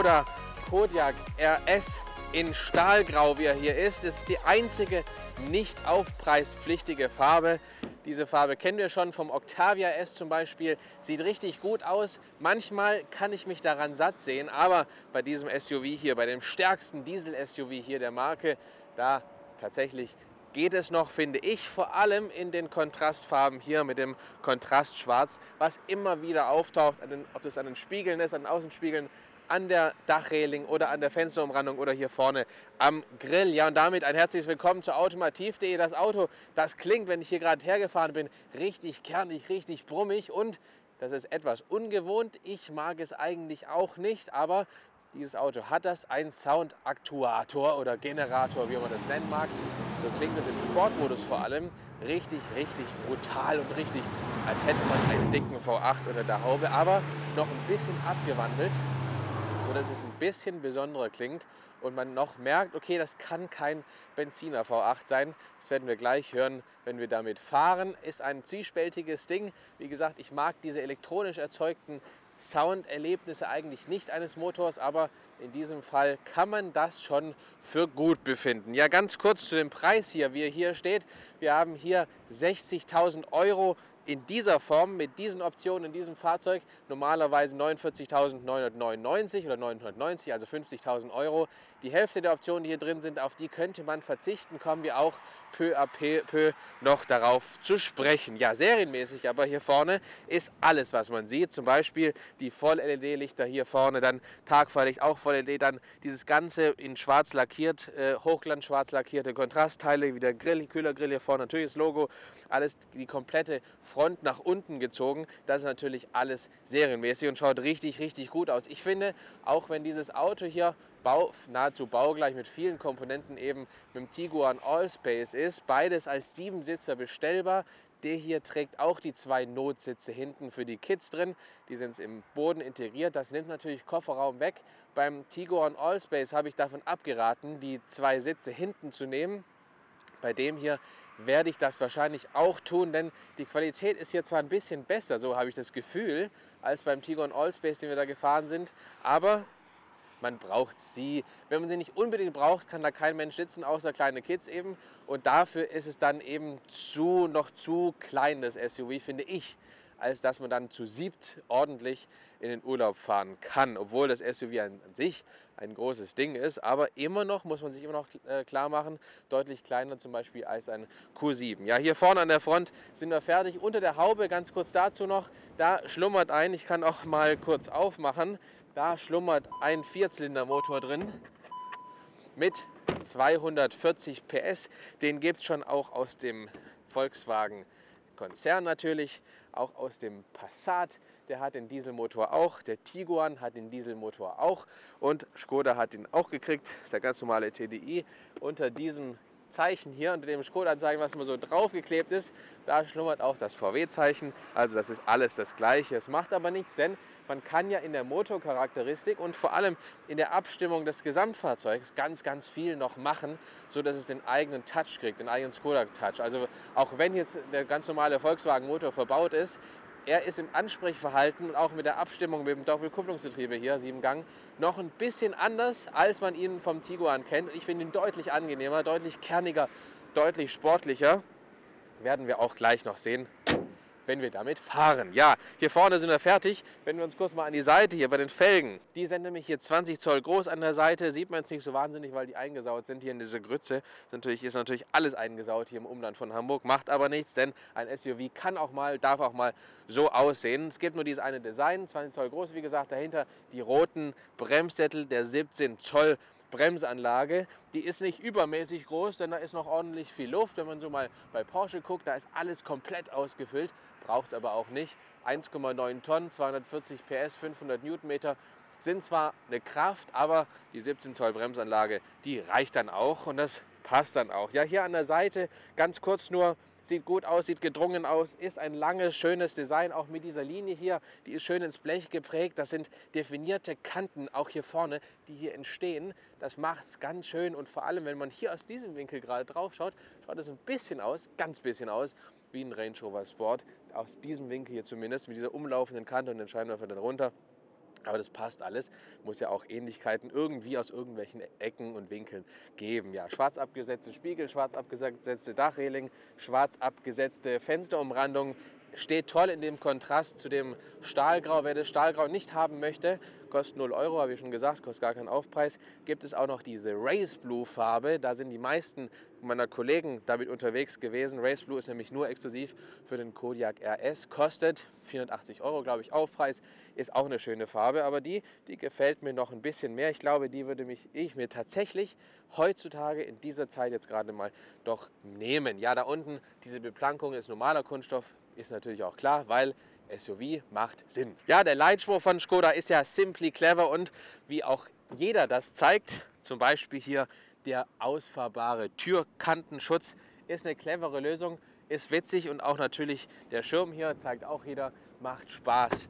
Škoda Kodiaq RS in Stahlgrau, wie er hier ist. Das ist die einzige nicht aufpreispflichtige Farbe. Diese Farbe kennen wir schon vom Octavia S zum Beispiel. Sieht richtig gut aus. Manchmal kann ich mich daran satt sehen, aber bei diesem SUV hier, bei dem stärksten Diesel-SUV hier der Marke, da tatsächlich geht es noch, finde ich, vor allem in den Kontrastfarben hier mit dem Kontrastschwarz, was immer wieder auftaucht, ob das an den Spiegeln ist, an den Außenspiegeln, an der Dachreling oder an der Fensterumrandung oder hier vorne am Grill. Ja, und damit ein herzliches Willkommen zu automotiv.de. Das Auto, das klingt, wenn ich hier gerade hergefahren bin, richtig kernig, richtig brummig und das ist etwas ungewohnt. Ich mag es eigentlich auch nicht, aber dieses Auto hat das, ein Soundaktuator oder Generator, wie man das nennen mag. So klingt es im Sportmodus vor allem richtig, richtig brutal und richtig, als hätte man einen dicken V8 unter der Haube, aber noch ein bisschen abgewandelt, sodass es ein bisschen besonderer klingt und man noch merkt, okay, das kann kein Benziner V8 sein. Das werden wir gleich hören, wenn wir damit fahren. Ist ein zwiespältiges Ding. Wie gesagt, ich mag diese elektronisch erzeugten Sounderlebnisse eigentlich nicht eines Motors, aber in diesem Fall kann man das schon für gut befinden. Ja, ganz kurz zu dem Preis hier, wie er hier steht. Wir haben hier 60.000 € in dieser Form, mit diesen Optionen, in diesem Fahrzeug, normalerweise 49.999 oder 990, also 50.000 €. Die Hälfte der Optionen, die hier drin sind, auf die könnte man verzichten, kommen wir auch peu à peu noch darauf zu sprechen. Ja, serienmäßig aber hier vorne ist alles, was man sieht, zum Beispiel die Voll-LED-Lichter hier vorne, dann Tagfahrlicht, auch Voll-LED, dann dieses Ganze in schwarz lackiert, Hochglanz-schwarz lackierte Kontrastteile, wie der Grill, Kühlergrill hier vorne, natürlich das Logo, alles, die komplette Front nach unten gezogen. Das ist natürlich alles serienmäßig und schaut richtig, richtig gut aus. Ich finde, auch wenn dieses Auto hier nahezu baugleich mit vielen Komponenten eben mit dem Tiguan Allspace ist, beides als 7-Sitzer bestellbar. Der hier trägt auch die 2 Notsitze hinten für die Kids drin. Die sind im Boden integriert. Das nimmt natürlich Kofferraum weg. Beim Tiguan Allspace habe ich davon abgeraten, die 2 Sitze hinten zu nehmen. Bei dem hier werde ich das wahrscheinlich auch tun, denn die Qualität ist hier zwar ein bisschen besser, so habe ich das Gefühl, als beim Tiguan Allspace, den wir da gefahren sind, aber man braucht sie. Wenn man sie nicht unbedingt braucht, kann da kein Mensch sitzen, außer kleine Kids eben. Und dafür ist es dann eben noch zu klein, das SUV, finde ich, als dass man dann zu siebt ordentlich in den Urlaub fahren kann. Obwohl das SUV an sich ein großes Ding ist, aber immer noch, muss man sich immer noch klar machen, deutlich kleiner zum Beispiel als ein Q7. Ja, hier vorne an der Front sind wir fertig. Unter der Haube, ganz kurz dazu noch, da schlummert ich kann auch mal kurz aufmachen, da schlummert ein Vierzylindermotor drin mit 240 PS. Den gibt es schon auch aus dem Volkswagen-Konzern natürlich, auch aus dem Passat. Der hat den Dieselmotor auch, der Tiguan hat den Dieselmotor auch und Škoda hat ihn auch gekriegt. Das ist der ganz normale TDI. Unter diesem Zeichen hier, unter dem Škoda-Zeichen, was mal so draufgeklebt ist, da schlummert auch das VW-Zeichen. Also das ist alles das Gleiche. Es macht aber nichts, denn man kann ja in der Motorcharakteristik und vor allem in der Abstimmung des Gesamtfahrzeugs ganz, ganz viel noch machen, sodass es den eigenen Touch kriegt, den eigenen Škoda-Touch. Also auch wenn jetzt der ganz normale Volkswagen-Motor verbaut ist, er ist im Ansprechverhalten und auch mit der Abstimmung mit dem Doppelkupplungsgetriebe hier, 7-Gang, noch ein bisschen anders, als man ihn vom Tiguan kennt. Ich finde ihn deutlich angenehmer, deutlich kerniger, deutlich sportlicher. Werden wir auch gleich noch sehen, wenn wir damit fahren. Ja, hier vorne sind wir fertig. Wenn wir uns kurz mal an die Seite hier bei den Felgen. Die sind nämlich hier 20 Zoll groß an der Seite. Sieht man jetzt nicht so wahnsinnig, weil die eingesaut sind hier in diese Grütze. Ist natürlich alles eingesaut hier im Umland von Hamburg. Macht aber nichts, denn ein SUV darf auch mal so aussehen. Es gibt nur dieses eine Design, 20 Zoll groß, wie gesagt. Dahinter die roten Bremssättel der 17 Zoll Bremsanlage. Die ist nicht übermäßig groß, denn da ist noch ordentlich viel Luft. Wenn man so mal bei Porsche guckt, da ist alles komplett ausgefüllt, braucht es aber auch nicht. 1,9 Tonnen, 240 PS, 500 Newtonmeter sind zwar eine Kraft, aber die 17 Zoll Bremsanlage, die reicht dann auch und das passt dann auch. Ja, hier an der Seite ganz kurz nur, sieht gut aus, sieht gedrungen aus, ist ein langes, schönes Design, auch mit dieser Linie hier, die ist schön ins Blech geprägt. Das sind definierte Kanten, auch hier vorne, die hier entstehen. Das macht es ganz schön und vor allem, wenn man hier aus diesem Winkel gerade drauf schaut, schaut es ein bisschen aus, ganz bisschen aus, wie ein Range Rover Sport. Aus diesem Winkel hier zumindest, mit dieser umlaufenden Kante und den Scheinwerfer dann runter. Aber das passt alles. Muss ja auch Ähnlichkeiten irgendwie aus irgendwelchen Ecken und Winkeln geben. Ja, schwarz abgesetzte Spiegel, schwarz abgesetzte Dachreling, schwarz abgesetzte Fensterumrandung. Steht toll in dem Kontrast zu dem Stahlgrau. Wer das Stahlgrau nicht haben möchte, kostet 0 Euro, habe ich schon gesagt, kostet gar keinen Aufpreis. Gibt es auch noch diese Race Blue Farbe. Da sind die meisten meiner Kollegen damit unterwegs gewesen. Race Blue ist nämlich nur exklusiv für den Kodiaq RS. Kostet 480 Euro, glaube ich, Aufpreis. Ist auch eine schöne Farbe, aber die gefällt mir noch ein bisschen mehr. Ich glaube, die würde ich mir tatsächlich heutzutage in dieser Zeit jetzt gerade mal doch nehmen. Ja, da unten diese Beplankung ist normaler Kunststoff, ist natürlich auch klar, weil SUV macht Sinn. Ja, der Leitspruch von Škoda ist ja simply clever und wie auch jeder das zeigt, zum Beispiel hier der ausfahrbare Türkantenschutz, ist eine clevere Lösung, ist witzig und auch natürlich der Schirm hier, zeigt auch jeder, macht Spaß.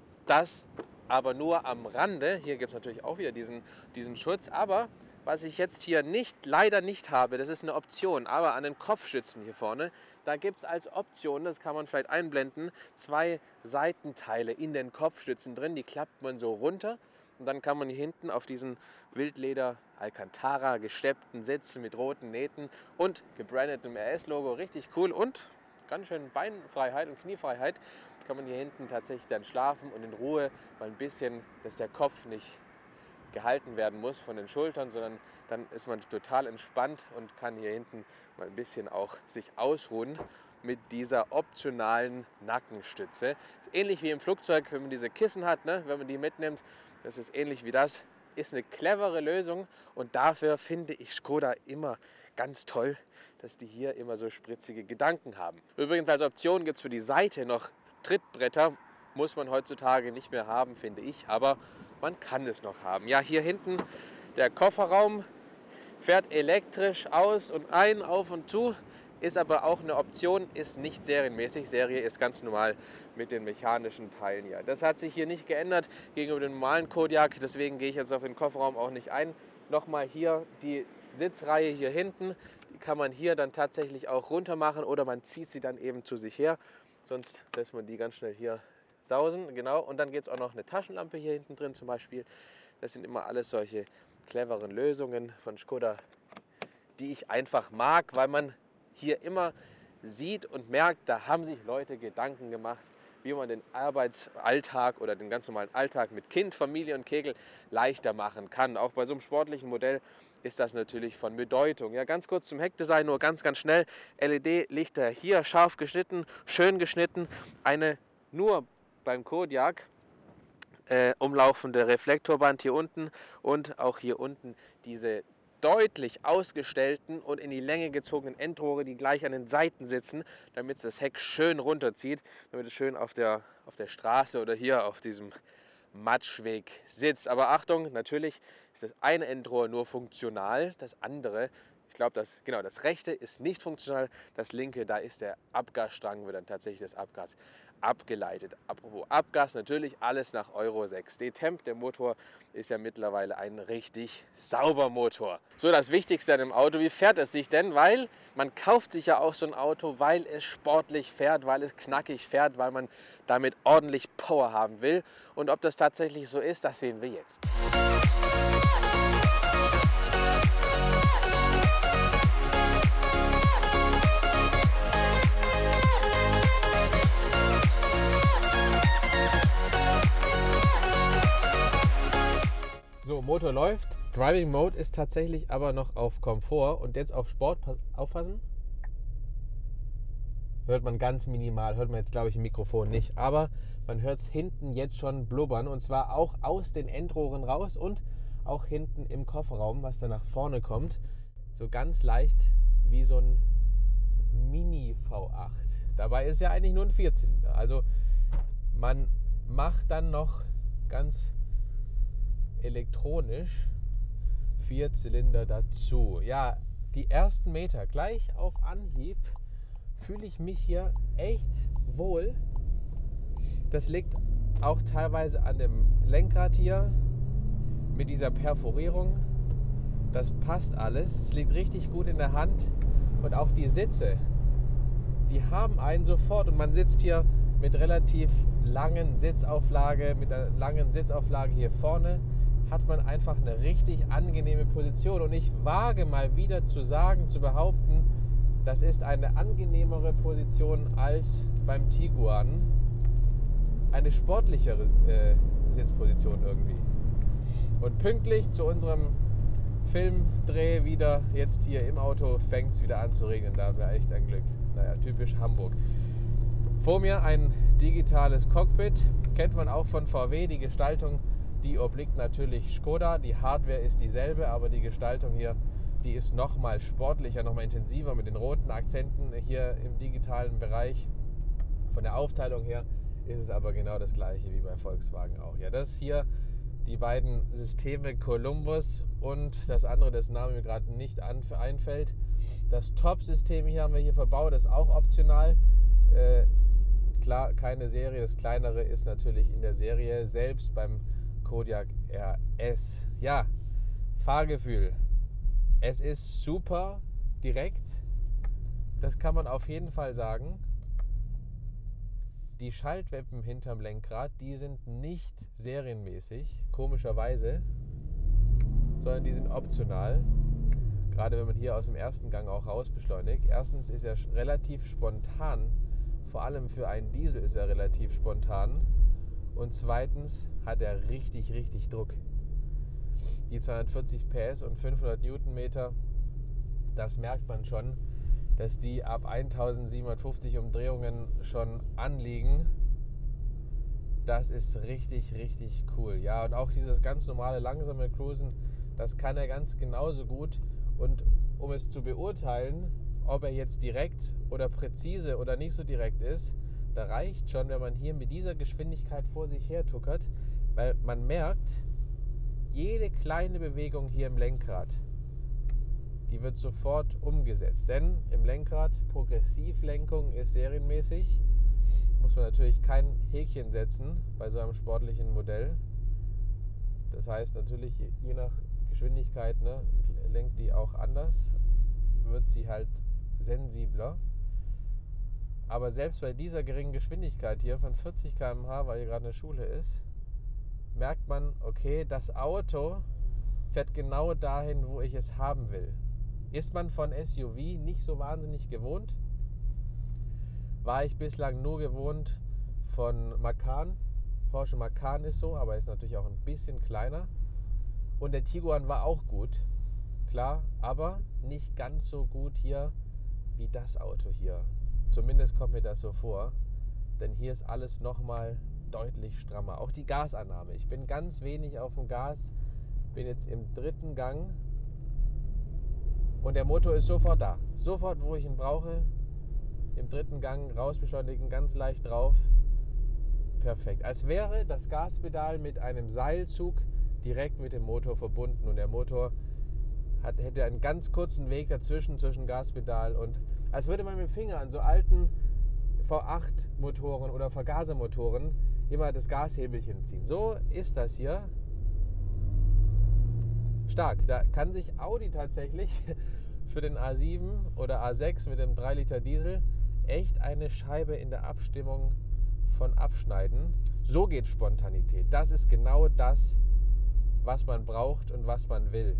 Das aber nur am Rande. Hier gibt es natürlich auch wieder diesen Schutz. Aber was ich jetzt hier leider nicht habe, das ist eine Option. Aber an den Kopfstützen hier vorne, da gibt es als Option, das kann man vielleicht einblenden, 2 Seitenteile in den Kopfstützen drin. Die klappt man so runter. Und dann kann man hier hinten auf diesen Wildleder Alcantara gesteppten Sitzen mit roten Nähten und gebrandetem RS-Logo. Richtig cool und ganz schön Beinfreiheit und Kniefreiheit. Kann man hier hinten tatsächlich dann schlafen und in Ruhe mal ein bisschen, dass der Kopf nicht gehalten werden muss von den Schultern, sondern dann ist man total entspannt und kann hier hinten mal ein bisschen auch sich ausruhen mit dieser optionalen Nackenstütze. Ist ähnlich wie im Flugzeug, wenn man diese Kissen hat, ne? Wenn man die mitnimmt, das ist ähnlich wie das. Ist eine clevere Lösung und dafür finde ich Škoda immer ganz toll, dass die hier immer so spritzige Gedanken haben. Übrigens als Option gibt es für die Seite noch Trittbretter, muss man heutzutage nicht mehr haben, finde ich, aber man kann es noch haben. Ja, hier hinten der Kofferraum fährt elektrisch aus und ein, auf und zu, ist aber auch eine Option, ist nicht serienmäßig. Serie ist ganz normal mit den mechanischen Teilen hier. Das hat sich hier nicht geändert gegenüber dem normalen Kodiaq, deswegen gehe ich jetzt auf den Kofferraum auch nicht ein. Nochmal hier die Sitzreihe hier hinten, die kann man hier dann tatsächlich auch runter machen oder man zieht sie dann eben zu sich her. Sonst lässt man die ganz schnell hier sausen, genau. Und dann gibt es auch noch eine Taschenlampe hier hinten drin zum Beispiel. Das sind immer alles solche cleveren Lösungen von Škoda, die ich einfach mag, weil man hier immer sieht und merkt, da haben sich Leute Gedanken gemacht, wie man den Arbeitsalltag oder den ganz normalen Alltag mit Kind, Familie und Kegel leichter machen kann. Auch bei so einem sportlichen Modell ist das natürlich von Bedeutung. Ja, ganz kurz zum Heckdesign, nur ganz schnell. LED-Lichter hier scharf geschnitten, schön geschnitten. Eine nur beim Kodiaq umlaufende Reflektorband hier unten und auch hier unten diese deutlich ausgestellten und in die Länge gezogenen Endrohre, die gleich an den Seiten sitzen, damit es das Heck schön runterzieht, damit es schön auf der Straße oder hier auf diesem Matschweg sitzt. Aber Achtung, natürlich ist das eine Endrohr nur funktional, das andere, ich glaube, das rechte ist nicht funktional, das linke, da ist der Abgasstrang, wird dann tatsächlich das Abgas abgeleitet. Apropos Abgas, natürlich alles nach Euro 6 D-Temp. Der Motor ist ja mittlerweile ein richtig sauber Motor. So, das Wichtigste an dem Auto, wie fährt es sich denn? Weil man kauft sich ja auch so ein Auto, weil es sportlich fährt, weil es knackig fährt, weil man damit ordentlich Power haben will. Und ob das tatsächlich so ist, das sehen wir jetzt. So, Motor läuft. Driving Mode ist tatsächlich aber noch auf Komfort und jetzt auf Sport. Aufpassen. Hört man ganz minimal, hört man jetzt glaube ich im Mikrofon nicht, aber man hört es hinten jetzt schon blubbern und zwar auch aus den Endrohren raus und auch hinten im Kofferraum, was da nach vorne kommt. So ganz leicht wie so ein Mini V8. Dabei ist ja eigentlich nur ein Vierzylinder. Also man macht dann noch ganz elektronisch 4 Zylinder dazu. Ja, die ersten Meter gleich auf Anhieb fühle ich mich hier echt wohl. Das liegt auch teilweise an dem Lenkrad hier mit dieser Perforierung. Das passt alles. Es liegt richtig gut in der Hand und auch die Sitze, die haben einen sofort und man sitzt hier mit relativ langen Sitzauflage, mit einer langen Sitzauflage hier vorne, hat man einfach eine richtig angenehme Position. Und ich wage mal wieder zu behaupten, das ist eine angenehmere Position als beim Tiguan. Eine sportlichere Sitzposition irgendwie. Und pünktlich zu unserem Filmdreh wieder, jetzt hier im Auto, fängt es wieder an zu regnen. Da haben wir echt ein Glück. Naja, typisch Hamburg. Vor mir ein digitales Cockpit. Kennt man auch von VW. Die Gestaltung, die obliegt natürlich Skoda. Die Hardware ist dieselbe, aber die Gestaltung hier, die ist nochmal sportlicher, nochmal intensiver mit den roten Akzenten hier im digitalen Bereich. Von der Aufteilung her ist es aber genau das gleiche wie bei Volkswagen auch. Ja, das hier die beiden Systeme Columbus und das andere, dessen Name mir gerade nicht einfällt. Das Top-System hier haben wir hier verbaut, das ist auch optional. Klar, keine Serie, das kleinere ist natürlich in der Serie, selbst beim Kodiaq RS. Ja, Fahrgefühl. Es ist super direkt, das kann man auf jeden Fall sagen. Die Schaltwippen hinterm Lenkrad, die sind nicht serienmäßig, komischerweise, sondern die sind optional. Gerade wenn man hier aus dem ersten Gang auch raus beschleunigt. Erstens ist er relativ spontan, vor allem für einen Diesel ist er relativ spontan. Und zweitens hat er richtig, richtig Druck. Die 240 PS und 500 Newtonmeter, das merkt man schon, dass die ab 1750 Umdrehungen schon anliegen. Das ist richtig, richtig cool. Ja, und auch dieses ganz normale langsame Cruisen, das kann er ganz genauso gut. Und um es zu beurteilen, ob er jetzt direkt oder präzise oder nicht so direkt ist, da reicht schon, wenn man hier mit dieser Geschwindigkeit vor sich her tuckert, weil man merkt, jede kleine Bewegung hier im Lenkrad, die wird sofort umgesetzt. Denn im Lenkrad, Progressivlenkung ist serienmäßig. Muss man natürlich kein Häkchen setzen bei so einem sportlichen Modell. Das heißt natürlich, je nach Geschwindigkeit lenkt die auch anders, wird sie halt sensibler. Aber selbst bei dieser geringen Geschwindigkeit hier von 40 km/h, weil hier gerade eine Schule ist, merkt man, okay, das Auto fährt genau dahin, wo ich es haben will. Ist man von SUV nicht so wahnsinnig gewohnt, war ich bislang nur gewohnt von Macan. Porsche Macan ist so, aber ist natürlich auch ein bisschen kleiner. Und der Tiguan war auch gut, klar, aber nicht ganz so gut hier wie das Auto hier. Zumindest kommt mir das so vor, denn hier ist alles nochmal deutlich strammer. Auch die Gasannahme. Ich bin ganz wenig auf dem Gas, bin jetzt im 3. Gang und der Motor ist sofort da. Sofort, wo ich ihn brauche, im 3. Gang rausbeschleunigen, ganz leicht drauf. Perfekt. Als wäre das Gaspedal mit einem Seilzug direkt mit dem Motor verbunden und der Motor hätte einen ganz kurzen Weg dazwischen, zwischen Gaspedal und als würde man mit dem Finger an so alten V8-Motoren oder Vergasermotoren immer das Gashebelchen ziehen. So ist das hier. Stark. Da kann sich Audi tatsächlich für den A7 oder A6 mit dem 3 Liter Diesel echt eine Scheibe in der Abstimmung von abschneiden. So geht Spontanität. Das ist genau das, was man braucht und was man will.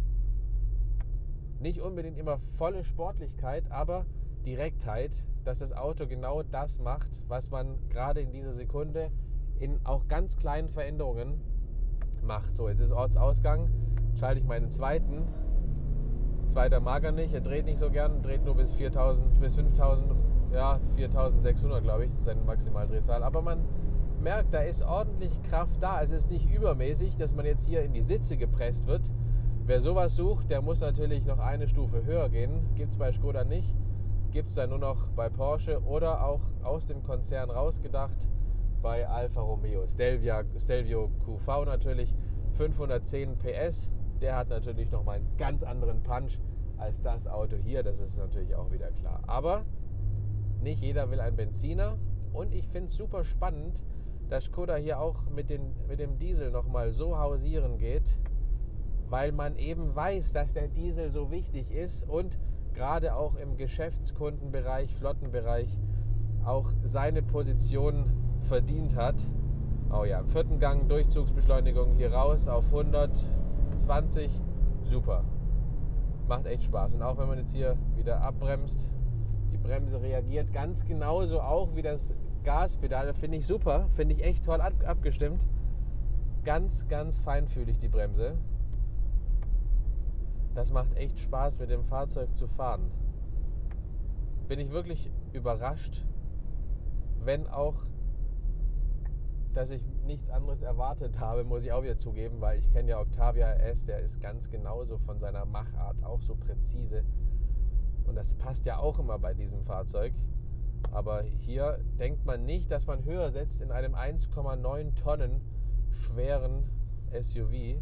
Nicht unbedingt immer volle Sportlichkeit, aber Direktheit, dass das Auto genau das macht, was man gerade in dieser Sekunde in auch ganz kleinen Veränderungen macht. So, jetzt ist Ortsausgang, schalte ich meinen zweiten. Zweiter mag er nicht, er dreht nicht so gern, dreht nur bis 4000, bis 5000, ja 4600 glaube ich, das ist seine Maximaldrehzahl. Aber man merkt, da ist ordentlich Kraft da. Es ist nicht übermäßig, dass man jetzt hier in die Sitze gepresst wird. Wer sowas sucht, der muss natürlich noch eine Stufe höher gehen. Gibt es bei Skoda nicht. Gibt es dann nur noch bei Porsche oder auch aus dem Konzern rausgedacht bei Alfa Romeo. Stelvio QV natürlich, 510 PS. Der hat natürlich nochmal einen ganz anderen Punch als das Auto hier. Das ist natürlich auch wieder klar. Aber nicht jeder will einen Benziner. Und ich finde es super spannend, dass Skoda hier auch mit dem Diesel nochmal so hausieren geht, weil man eben weiß, dass der Diesel so wichtig ist und gerade auch im Geschäftskundenbereich, Flottenbereich auch seine Position verdient hat. Oh ja, im 4. Gang Durchzugsbeschleunigung hier raus auf 120, super. Macht echt Spaß. Und auch wenn man jetzt hier wieder abbremst, die Bremse reagiert ganz genauso auch wie das Gaspedal. Das finde ich super, finde ich echt toll abgestimmt. Ganz, ganz feinfühlig die Bremse. Das macht echt Spaß, mit dem Fahrzeug zu fahren. Bin ich wirklich überrascht, wenn auch, dass ich nichts anderes erwartet habe, muss ich auch wieder zugeben, weil ich kenne ja Octavia RS, der ist ganz genauso von seiner Machart, auch so präzise. Und das passt ja auch immer bei diesem Fahrzeug. Aber hier denkt man nicht, dass man höher setzt in einem 1,9 Tonnen schweren SUV.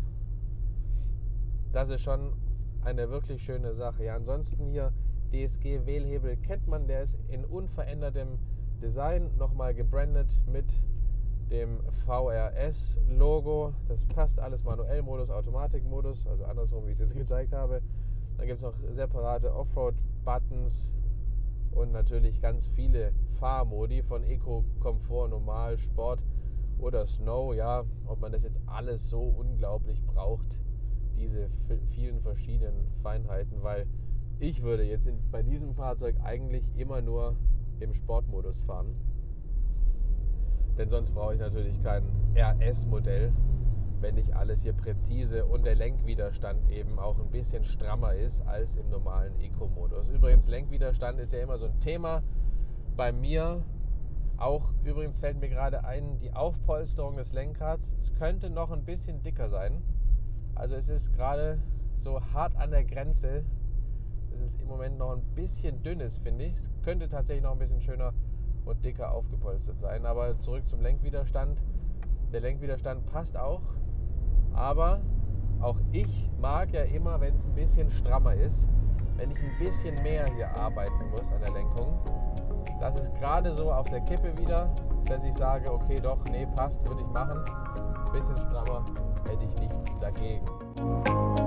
Das ist schon eine wirklich schöne Sache. Ja, ansonsten hier DSG-Wählhebel kennt man, der ist in unverändertem Design nochmal gebrandet mit dem VRS-Logo. Das passt alles, Manuellmodus, Automatikmodus, also andersrum, wie ich es jetzt gezeigt habe. Dann gibt es noch separate Offroad-Buttons und natürlich ganz viele Fahrmodi von Eco, Komfort, Normal, Sport oder Snow. Ja, ob man das jetzt alles so unglaublich braucht, diese vielen verschiedenen Feinheiten, weil ich würde jetzt bei diesem Fahrzeug eigentlich immer nur im Sportmodus fahren. Denn sonst brauche ich natürlich kein RS-Modell, wenn nicht alles hier präzise und der Lenkwiderstand eben auch ein bisschen strammer ist als im normalen Eco-Modus. Übrigens, Lenkwiderstand ist ja immer so ein Thema bei mir. Auch übrigens fällt mir gerade ein, die Aufpolsterung des Lenkrads. Es könnte noch ein bisschen dicker sein. Also es ist gerade so hart an der Grenze. Es ist im Moment noch ein bisschen dünnes, finde ich. Es könnte tatsächlich noch ein bisschen schöner und dicker aufgepolstert sein. Aber zurück zum Lenkwiderstand. Der Lenkwiderstand passt auch. Aber auch ich mag ja immer, wenn es ein bisschen strammer ist. Wenn ich ein bisschen mehr hier arbeiten muss an der Lenkung. Das ist gerade so auf der Kippe wieder, dass ich sage, okay, doch, nee, passt, würde ich machen. Ein bisschen strammer hätte ich nichts dagegen.